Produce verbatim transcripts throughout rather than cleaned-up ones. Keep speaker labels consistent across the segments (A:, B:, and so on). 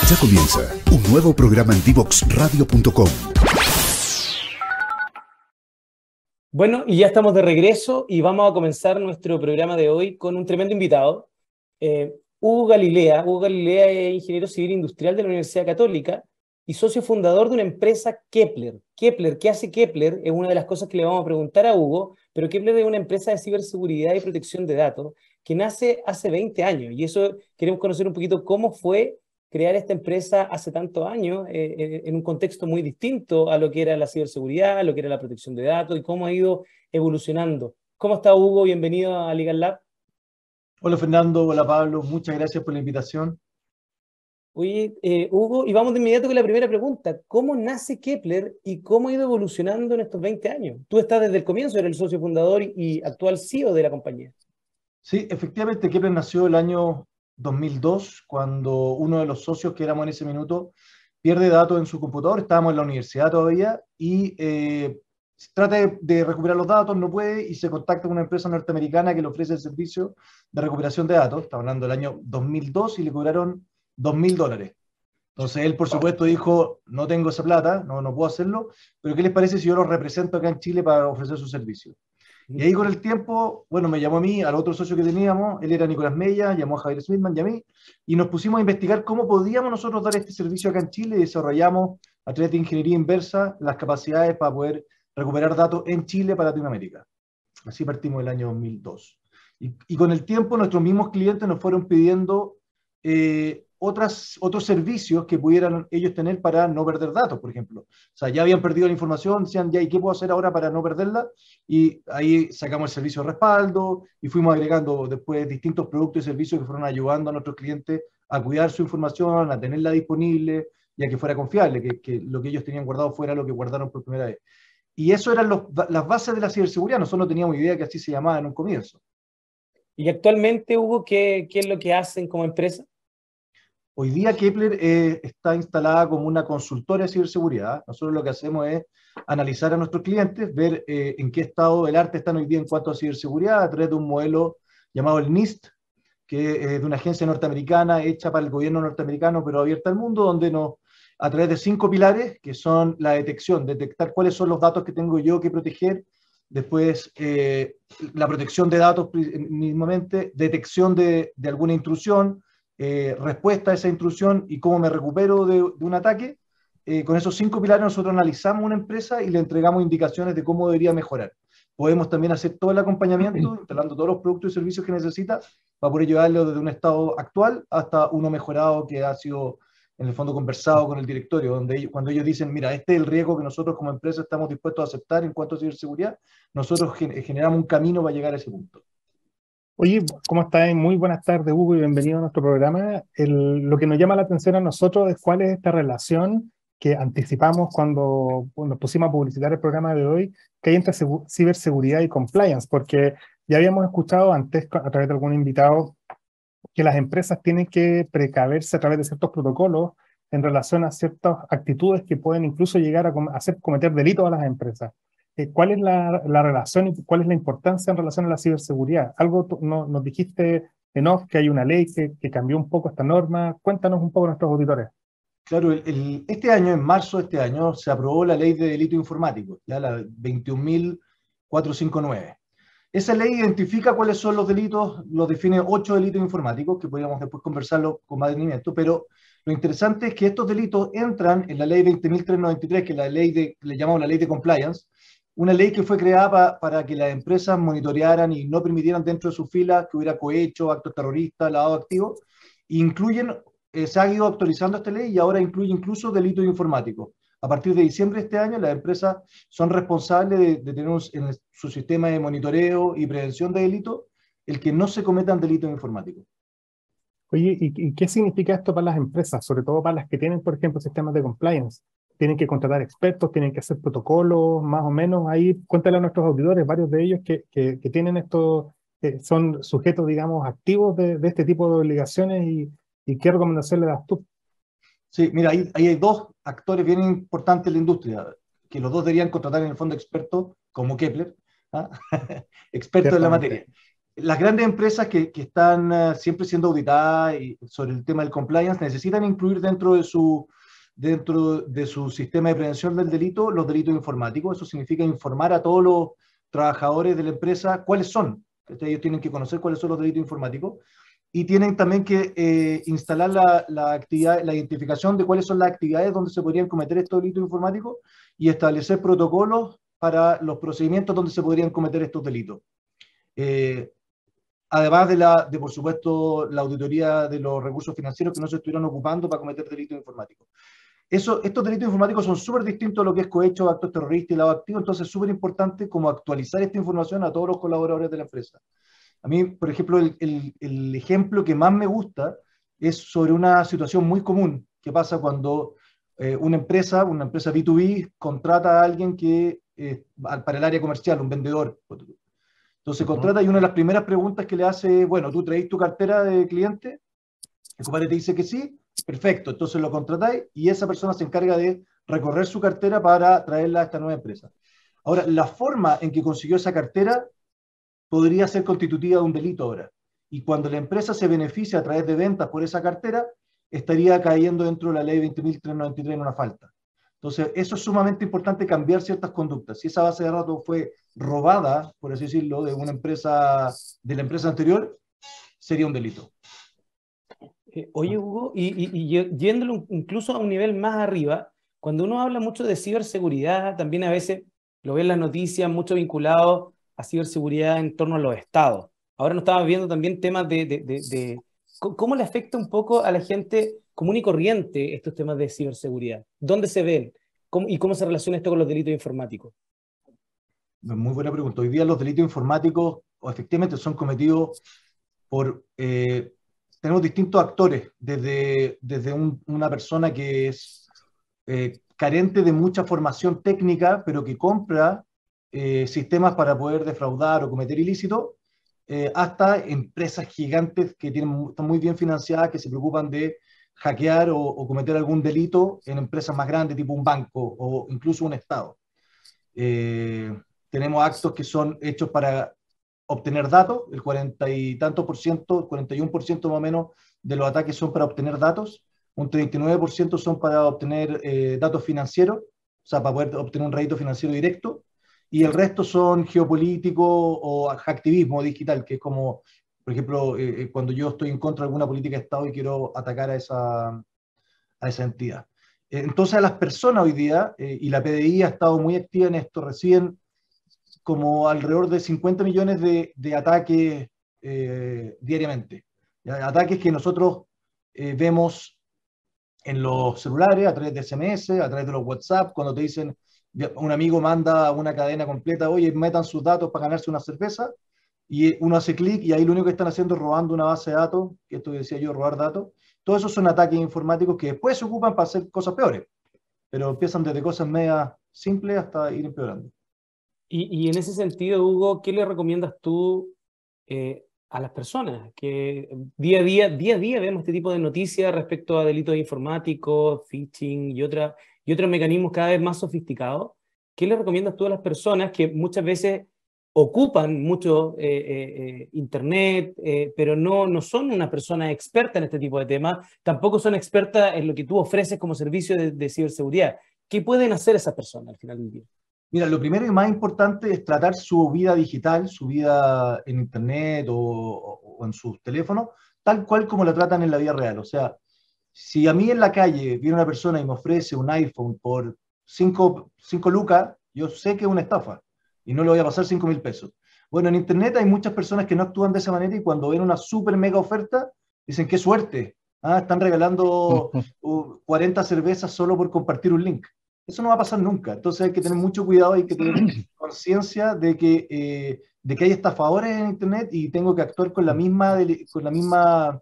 A: Ya comienza un nuevo programa en divox radio punto com.
B: Bueno, y ya estamos de regreso y vamos a comenzar nuestro programa de hoy con un tremendo invitado, eh, Hugo Galilea. Hugo Galilea es ingeniero civil industrial de la Universidad Católica y socio fundador de una empresa, Kepler. Kepler, ¿qué hace Kepler? Es una de las cosas que le vamos a preguntar a Hugo, pero Kepler es una empresa de ciberseguridad y protección de datos que nace hace veinte años, y eso queremos conocer un poquito cómo fue crear esta empresa hace tantos años, eh, eh, en un contexto muy distinto a lo que era la ciberseguridad, a lo que era la protección de datos y cómo ha ido evolucionando. ¿Cómo está, Hugo? Bienvenido a Legal Lab.
C: Hola Fernando, hola Pablo, muchas gracias por la invitación.
B: Oye, eh, Hugo, y vamos de inmediato con la primera pregunta. ¿Cómo nace Kepler y cómo ha ido evolucionando en estos veinte años? Tú estás desde el comienzo, eres el socio fundador y actual C E O de la compañía.
C: Sí, efectivamente, Kepler nació el año dos mil dos, cuando uno de los socios que éramos en ese minuto pierde datos en su computador. Estábamos en la universidad todavía y eh, trata de, de recuperar los datos, no puede, y se contacta con una empresa norteamericana que le ofrece el servicio de recuperación de datos. Estamos hablando del año dos mil dos y le cobraron dos mil dólares. Entonces él, por supuesto, dijo, no tengo esa plata, no, no puedo hacerlo, pero ¿qué les parece si yo los represento acá en Chile para ofrecer su servicio? Y ahí con el tiempo, bueno, me llamó a mí, al otro socio que teníamos, él era Nicolás Mella, llamó a Javier Smithman y a mí, y nos pusimos a investigar cómo podíamos nosotros dar este servicio acá en Chile, y desarrollamos a través de ingeniería inversa las capacidades para poder recuperar datos en Chile para Latinoamérica. Así partimos el año dos mil dos. Y, y con el tiempo nuestros mismos clientes nos fueron pidiendo eh, otras, otros servicios que pudieran ellos tener para no perder datos, por ejemplo. O sea, ya habían perdido la información, decían, ya, ¿y qué puedo hacer ahora para no perderla? Y ahí sacamos el servicio de respaldo y fuimos agregando después distintos productos y servicios que fueron ayudando a nuestros clientes a cuidar su información, a tenerla disponible y a que fuera confiable, que, que lo que ellos tenían guardado fuera lo que guardaron por primera vez. Y eso eran los, las bases de la ciberseguridad. Nosotros no teníamos idea que así se llamaba en un comienzo.
B: Y actualmente, Hugo, ¿qué, qué es lo que hacen como empresa?
C: Hoy día Kepler eh, está instalada como una consultora de ciberseguridad. Nosotros lo que hacemos es analizar a nuestros clientes, ver eh, en qué estado el arte está hoy día en cuanto a ciberseguridad a través de un modelo llamado el NIST, que es de una agencia norteamericana hecha para el gobierno norteamericano, pero abierta al mundo, donde nos, a través de cinco pilares, que son la detección, detectar cuáles son los datos que tengo yo que proteger, después eh, la protección de datos mismamente, detección de, de alguna intrusión, Eh, respuesta a esa intrusión y cómo me recupero de, de un ataque. Eh, con esos cinco pilares nosotros analizamos una empresa y le entregamos indicaciones de cómo debería mejorar. Podemos también hacer todo el acompañamiento, instalando todos los productos y servicios que necesita para poder llevarlo desde un estado actual hasta uno mejorado que ha sido en el fondo conversado con el directorio, donde ellos, cuando ellos dicen, mira, este es el riesgo que nosotros como empresa estamos dispuestos a aceptar en cuanto a ciberseguridad, nosotros generamos un camino para llegar a ese punto.
D: Oye, ¿cómo estás? Muy buenas tardes, Hugo, y bienvenido a nuestro programa. El, lo que nos llama la atención a nosotros es cuál es esta relación que anticipamos cuando nos pusimos a publicitar el programa de hoy, que hay entre ciberseguridad y compliance, porque ya habíamos escuchado antes, a través de algún invitado, que las empresas tienen que precaverse a través de ciertos protocolos en relación a ciertas actitudes que pueden incluso llegar a hacer cometer delitos a las empresas. ¿Cuál es la, la relación y cuál es la importancia en relación a la ciberseguridad? Algo tú, no, nos dijiste en off que hay una ley que, que cambió un poco esta norma. Cuéntanos un poco a nuestros auditores.
C: Claro, el, el, este año, en marzo de este año, se aprobó la ley de delito informático, ¿ya? La veintiún mil cuatrocientos cincuenta y nueve. Esa ley identifica cuáles son los delitos, los define ocho delitos informáticos, que podríamos después conversarlo con más detenimiento, pero lo interesante es que estos delitos entran en la ley veinte mil trescientos noventa y tres, que es la ley de, le llamamos la ley de compliance, una ley que fue creada pa, para que las empresas monitorearan y no permitieran dentro de sus filas que hubiera cohecho, actos terroristas, lavado de activos. Incluyen, eh, se ha ido actualizando esta ley y ahora incluye incluso delitos informáticos. A partir de diciembre de este año, las empresas son responsables de, de tener un, en su sistema de monitoreo y prevención de delitos el que no se cometan delitos informáticos.
D: Oye, ¿y, y qué significa esto para las empresas? Sobre todo para las que tienen, por ejemplo, sistemas de compliance. Tienen que contratar expertos, tienen que hacer protocolos, más o menos. Ahí cuéntale a nuestros auditores, varios de ellos que, que, que tienen estos, que son sujetos, digamos, activos de, de este tipo de obligaciones y, y qué recomendación le das tú.
C: Sí, mira, ahí, ahí hay dos actores bien importantes en la industria, que los dos deberían contratar en el fondo expertos, como Kepler, ¿ah? expertos en la materia. las grandes empresas que, que están uh, siempre siendo auditadas y sobre el tema del compliance necesitan incluir dentro de su, dentro de su sistema de prevención del delito los delitos informáticos. Eso significa informar a todos los trabajadores de la empresa cuáles son. Ellos tienen que conocer cuáles son los delitos informáticos y tienen también que eh, instalar la, la, actividad, la identificación de cuáles son las actividades donde se podrían cometer estos delitos informáticos y establecer protocolos para los procedimientos donde se podrían cometer estos delitos. Eh, además de, la, de, por supuesto, la auditoría de los recursos financieros que no se estuvieron ocupando para cometer delitos informáticos. Eso, estos delitos informáticos son súper distintos a lo que es cohecho, actos terroristas y lavado activo, entonces es súper importante como actualizar esta información a todos los colaboradores de la empresa. A mí, por ejemplo, el, el, el ejemplo que más me gusta es sobre una situación muy común que pasa cuando eh, una empresa, una empresa B dos B, contrata a alguien que, eh, para el área comercial, un vendedor. Entonces contrata y una de las primeras preguntas que le hace es, bueno, ¿tú traes tu cartera de cliente? El compadre te dice que sí, perfecto, entonces lo contratáis y esa persona se encarga de recorrer su cartera para traerla a esta nueva empresa. Ahora, la forma en que consiguió esa cartera podría ser constitutiva de un delito ahora. Y cuando la empresa se beneficia a través de ventas por esa cartera, estaría cayendo dentro de la ley veinte mil trescientos noventa y tres en una falta. Entonces, eso es sumamente importante, cambiar ciertas conductas. Si esa base de datos fue robada, por así decirlo, de una empresa, de la empresa anterior, sería un delito.
B: Eh, oye, Hugo, y, y, y yéndolo incluso a un nivel más arriba, cuando uno habla mucho de ciberseguridad, también a veces lo ve en las noticias, mucho vinculado a ciberseguridad en torno a los estados. Ahora nos estamos viendo también temas de, de, de, de cómo le afecta un poco a la gente común y corriente estos temas de ciberseguridad. ¿Dónde se ven? ¿Cómo, y cómo se relaciona esto con los delitos informáticos?
C: Muy buena pregunta. Hoy día los delitos informáticos o efectivamente son cometidos por... Eh, tenemos distintos actores, desde, desde un, una persona que es eh, carente de mucha formación técnica, pero que compra eh, sistemas para poder defraudar o cometer ilícitos, eh, hasta empresas gigantes que tienen, están muy bien financiadas, que se preocupan de hackear o, o cometer algún delito en empresas más grandes, tipo un banco o incluso un Estado. Eh, tenemos actos que son hechos para obtener datos, el cuarenta y tanto por ciento, cuarenta y uno por ciento más o menos de los ataques son para obtener datos, un treinta y nueve por ciento son para obtener eh, datos financieros, o sea, para poder obtener un rédito financiero directo, y el resto son geopolíticos o hacktivismo digital, que es como, por ejemplo, eh, cuando yo estoy en contra de alguna política de Estado y quiero atacar a esa, a esa entidad. Entonces a las personas hoy día, eh, y la P D I ha estado muy activa en esto, reciben como alrededor de cincuenta millones de, de ataques eh, diariamente. ¿Ya? Ataques que nosotros eh, vemos en los celulares, a través de S M S, a través de los WhatsApp, cuando te dicen, un amigo manda una cadena completa, oye, metan sus datos para ganarse una cerveza, y uno hace clic y ahí lo único que están haciendo es robando una base de datos, que esto que decía yo, robar datos. Todos esos son ataques informáticos que después se ocupan para hacer cosas peores, pero empiezan desde cosas medias simples hasta ir empeorando.
B: Y, y en ese sentido, Hugo, ¿qué le recomiendas tú eh, a las personas? Que día a día, día a día vemos este tipo de noticias respecto a delitos informáticos, phishing y, otra, y otros mecanismos cada vez más sofisticados. ¿Qué le recomiendas tú a las personas que muchas veces ocupan mucho eh, eh, Internet, eh, pero no, no son una persona experta en este tipo de temas, tampoco son expertas en lo que tú ofreces como servicio de, de ciberseguridad? ¿Qué pueden hacer esas personas al final del día?
C: Mira, lo primero y más importante es tratar su vida digital, su vida en Internet o, o, o en sus teléfonos, tal cual como la tratan en la vida real. O sea, si a mí en la calle viene una persona y me ofrece un iPhone por cinco lucas, yo sé que es una estafa y no le voy a pasar cinco mil pesos. Bueno, en Internet hay muchas personas que no actúan de esa manera y cuando ven una súper mega oferta, dicen, qué suerte, ah, están regalando uh, cuarenta cervezas solo por compartir un link. Eso no va a pasar nunca. Entonces hay que tener mucho cuidado, hay que tener conciencia de que, eh, de que hay estafadores en Internet y tengo que actuar con la misma, con la misma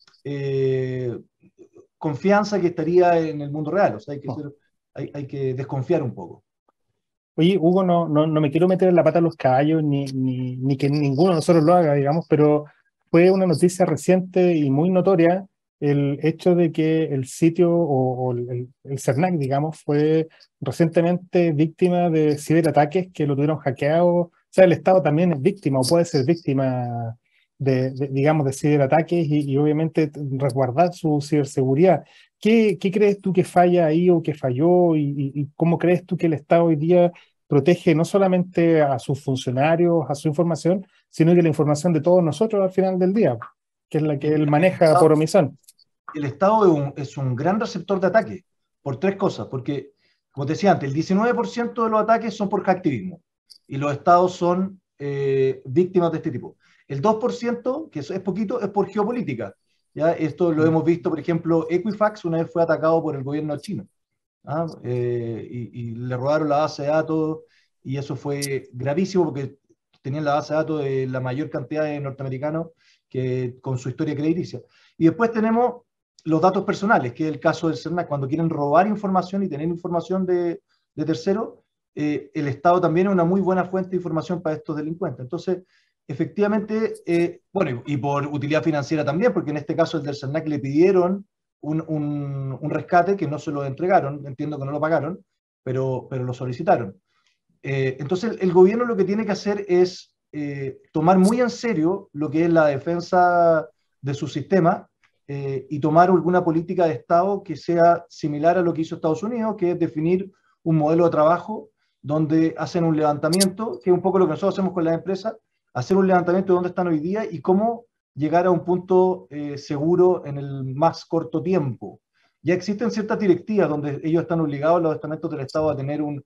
C: eh, confianza que estaría en el mundo real. O sea, hay que, ser, hay, hay que desconfiar un poco.
D: Oye, Hugo, no, no, no me quiero meter en la pata a los caballos, ni, ni, ni que ninguno de nosotros lo haga, digamos, pero fue una noticia reciente y muy notoria el hecho de que el sitio o, o el, el CERNAC, digamos, fue recientemente víctima de ciberataques que lo tuvieron hackeado sea, el Estado también es víctima o puede ser víctima de, de digamos, de ciberataques y, y obviamente resguardar su ciberseguridad. ¿Qué, qué crees tú que falla ahí o que falló y, y, y cómo crees tú que el Estado hoy día protege no solamente a sus funcionarios, a su información, sino que la información de todos nosotros al final del día, que es la que él maneja por omisión?
C: El Estado es un, es un gran receptor de ataque por tres cosas, porque, como te decía antes, el diecinueve por ciento de los ataques son por hacktivismo y los estados son eh, víctimas de este tipo. El dos por ciento, que es poquito, es por geopolítica. ¿Ya? Esto lo hemos visto, por ejemplo, Equifax una vez fue atacado por el gobierno chino. ¿Ah? Eh, y, y le robaron la base de datos y eso fue gravísimo porque tenían la base de datos de la mayor cantidad de norteamericanos que, con su historia crediticia. Y después tenemos los datos personales, que es el caso del CERNAC, cuando quieren robar información y tener información de, de terceros, eh, el Estado también es una muy buena fuente de información para estos delincuentes. Entonces, efectivamente, eh, bueno, y, y por utilidad financiera también, porque en este caso el del CERNAC le pidieron un, un, un rescate que no se lo entregaron, entiendo que no lo pagaron, pero, pero lo solicitaron. Eh, entonces, el, el gobierno lo que tiene que hacer es eh, tomar muy en serio lo que es la defensa de su sistema eh, y tomar alguna política de Estado que sea similar a lo que hizo Estados Unidos, que es definir un modelo de trabajo donde hacen un levantamiento, que es un poco lo que nosotros hacemos con las empresas, hacer un levantamiento de dónde están hoy día y cómo llegar a un punto eh, seguro en el más corto tiempo. Ya existen ciertas directivas donde ellos están obligados, los estamentos del Estado, a tener un,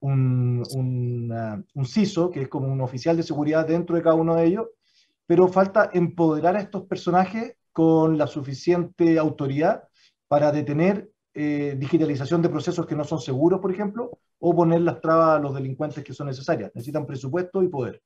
C: un, un, uh, un C I S O, que es como un oficial de seguridad dentro de cada uno de ellos, pero falta empoderar a estos personajes con la suficiente autoridad para detener eh, digitalización de procesos que no son seguros, por ejemplo, o poner las trabas a los delincuentes que son necesarias. Necesitan presupuesto y poder.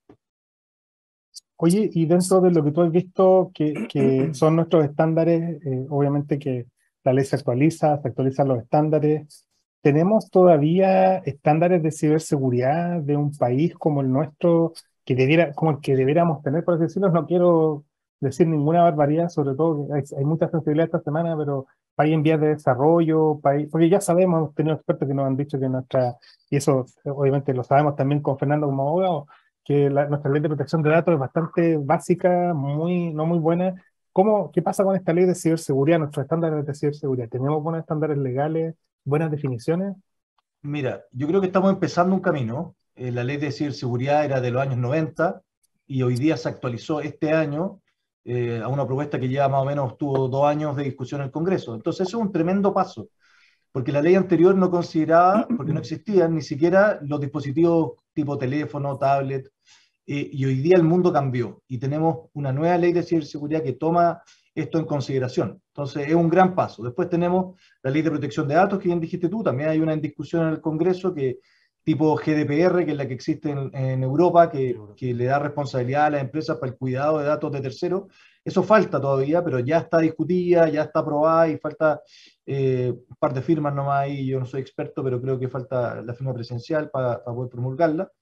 D: Oye, y dentro de lo que tú has visto, que, que son nuestros estándares, eh, obviamente que la ley se actualiza, se actualizan los estándares. ¿Tenemos todavía estándares de ciberseguridad de un país como el nuestro, que debiera, como el que debiéramos tener, por así decirlo? No quiero decir ninguna barbaridad, sobre todo que hay, hay mucha sensibilidad esta semana, pero país en vías de desarrollo, país, porque ya sabemos, hemos tenido expertos que nos han dicho que nuestra, y eso obviamente lo sabemos también con Fernando como abogado, que la, nuestra ley de protección de datos es bastante básica, muy, no muy buena. ¿Cómo, qué pasa con esta ley de ciberseguridad, nuestros estándares de ciberseguridad? ¿Tenemos buenos estándares legales, buenas definiciones?
C: Mira, yo creo que estamos empezando un camino. Eh, la ley de ciberseguridad era de los años noventa y hoy día se actualizó este año eh, a una propuesta que ya más o menos tuvo dos años de discusión en el Congreso. Entonces eso es un tremendo paso, porque la ley anterior no consideraba, porque no existían ni siquiera los dispositivos tipo teléfono, tablet, eh, y hoy día el mundo cambió y tenemos una nueva ley de ciberseguridad que toma esto en consideración. Entonces es un gran paso. Después tenemos la ley de protección de datos, que bien dijiste tú, también hay una en discusión en el Congreso que tipo G D P R, que es la que existe en, en Europa, que, que le da responsabilidad a las empresas para el cuidado de datos de terceros. Eso falta todavía, pero ya está discutida, ya está aprobada y falta eh, un par de firmas nomás ahí. Yo no soy experto, pero creo que falta la firma presencial para, para poder promulgarla.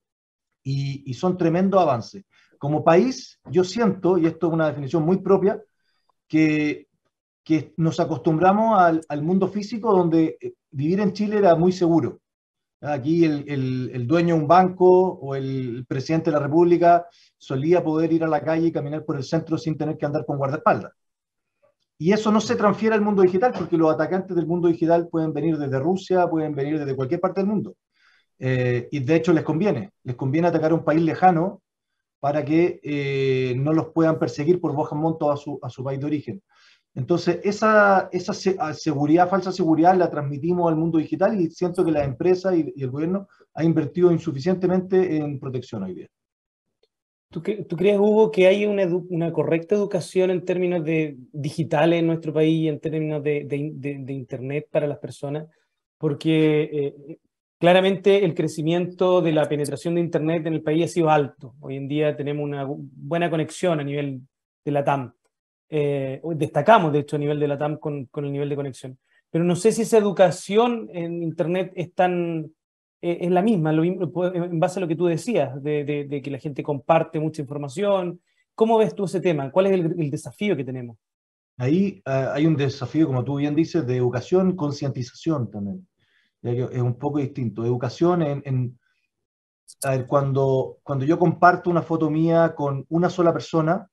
C: Y, y son tremendos avances. Como país, yo siento, y esto es una definición muy propia, que, que nos acostumbramos al, al mundo físico donde vivir en Chile era muy seguro. Aquí el, el, el dueño de un banco o el presidente de la República solía poder ir a la calle y caminar por el centro sin tener que andar con guardaespaldas. Y eso no se transfiere al mundo digital porque los atacantes del mundo digital pueden venir desde Rusia, pueden venir desde cualquier parte del mundo. Eh, y de hecho les conviene, les conviene atacar a un país lejano para que eh, no los puedan perseguir por bajo monto a su, a su país de origen. Entonces, esa, esa seguridad, falsa seguridad, la transmitimos al mundo digital y siento que la empresa y, y el gobierno ha invertido insuficientemente en protección hoy día.
B: ¿Tú, ¿Tú crees, Hugo, que hay una, una correcta educación en términos de digitales en nuestro país y en términos de, de, de, de Internet para las personas? Porque eh, claramente el crecimiento de la penetración de Internet en el país ha sido alto. Hoy en día tenemos una buena conexión a nivel de la T A M. Eh, destacamos, de hecho, a nivel de la T A M con, con el nivel de conexión. Pero no sé si esa educación en Internet es tan... Eh, es la misma, lo, en base a lo que tú decías, de, de, de que la gente comparte mucha información. ¿Cómo ves tú ese tema? ¿Cuál es el, el desafío que tenemos?
C: Ahí uh, hay un desafío, como tú bien dices, de educación, concientización también. Es un poco distinto. Educación en, en a ver, cuando, cuando yo comparto una foto mía con una sola persona,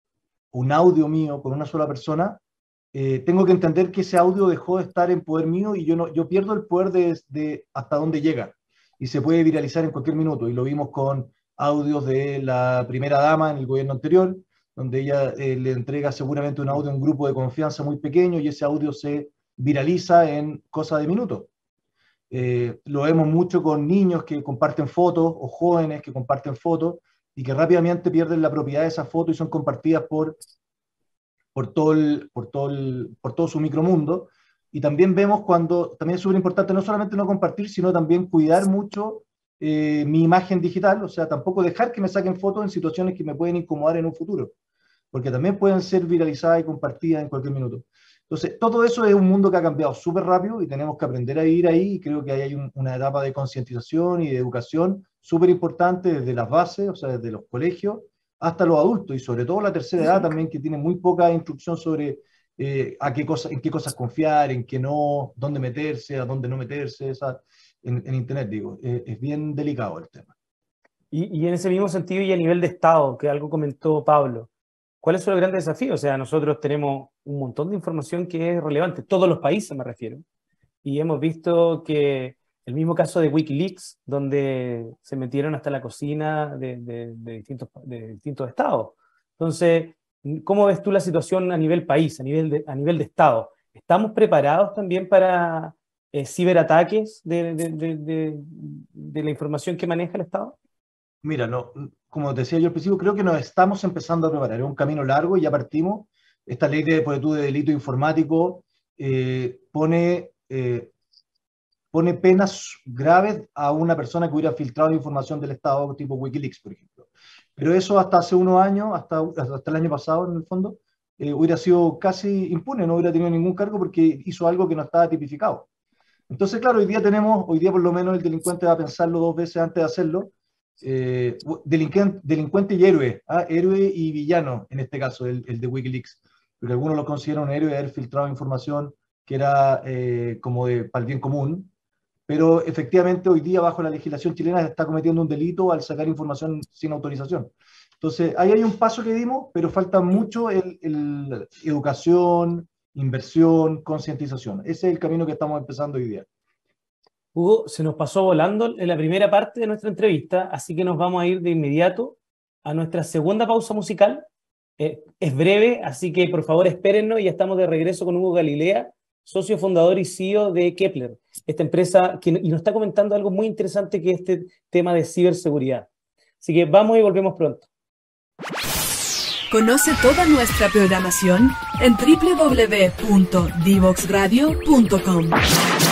C: un audio mío con una sola persona, eh, tengo que entender que ese audio dejó de estar en poder mío y yo, no, yo pierdo el poder de, de hasta dónde llega. Y se puede viralizar en cualquier minuto. Y lo vimos con audios de la primera dama en el gobierno anterior, donde ella eh, le entrega seguramente un audio a un grupo de confianza muy pequeño y ese audio se viraliza en cosa de minutos. Eh, lo vemos mucho con niños que comparten fotos o jóvenes que comparten fotos y que rápidamente pierden la propiedad de esa foto y son compartidas por, por, todo, el, por, todo, el, por todo su micromundo. Y también vemos cuando, también es súper importante no solamente no compartir, sino también cuidar mucho eh, mi imagen digital, o sea, tampoco dejar que me saquen fotos en situaciones que me pueden incomodar en un futuro, porque también pueden ser viralizadas y compartidas en cualquier minuto. Entonces, todo eso es un mundo que ha cambiado súper rápido y tenemos que aprender a ir ahí, y creo que ahí hay un, una etapa de concientización y de educación súper importante desde las bases, o sea, desde los colegios hasta los adultos, y sobre todo la tercera edad también, que tiene muy poca instrucción sobre eh, a qué cosa, en qué cosas confiar, en qué no, dónde meterse, a dónde no meterse, esa, en, en Internet, digo. Eh, es bien delicado el tema.
B: Y, y en ese mismo sentido y a nivel de Estado, que algo comentó Pablo, ¿cuáles son los grandes desafíos? O sea, nosotros tenemos un montón de información que es relevante, todos los países me refiero, y hemos visto que el mismo caso de Wikileaks, donde se metieron hasta la cocina de, de, de, distintos, de distintos estados. Entonces, ¿cómo ves tú la situación a nivel país, a nivel de, a nivel de Estado? ¿Estamos preparados también para eh, ciberataques de, de, de, de, de la información que maneja el Estado?
C: Mira, no, como te decía yo al principio, creo que nos estamos empezando a preparar. Es un camino largo y ya partimos. Esta ley de, de delito informático eh, pone, eh, pone penas graves a una persona que hubiera filtrado información del Estado, tipo Wikileaks, por ejemplo. Pero eso hasta hace unos años, hasta, hasta el año pasado, en el fondo, eh, hubiera sido casi impune, no hubiera tenido ningún cargo porque hizo algo que no estaba tipificado. Entonces, claro, hoy día tenemos, hoy día por lo menos el delincuente va a pensarlo dos veces antes de hacerlo. Eh, delincuente, delincuente y héroe, ¿ah? Héroe y villano, en este caso, el, el de Wikileaks, porque algunos lo consideran un héroe de haber filtrado información que era eh, como de, para el bien común, pero efectivamente hoy día bajo la legislación chilena está cometiendo un delito al sacar información sin autorización. Entonces, ahí hay un paso que dimos, pero falta mucho el, el educación, inversión, concientización. Ese es el camino que estamos empezando hoy día.
B: Hugo, se nos pasó volando en la primera parte de nuestra entrevista, así que nos vamos a ir de inmediato a nuestra segunda pausa musical. Eh, es breve, así que por favor espérennos y ya estamos de regreso con Hugo Galilea, socio fundador y C E O de Kepler, esta empresa que y nos está comentando algo muy interesante que es este tema de ciberseguridad. Así que vamos y volvemos pronto.
E: Conoce toda nuestra programación en doble u doble u doble u punto divox radio punto com.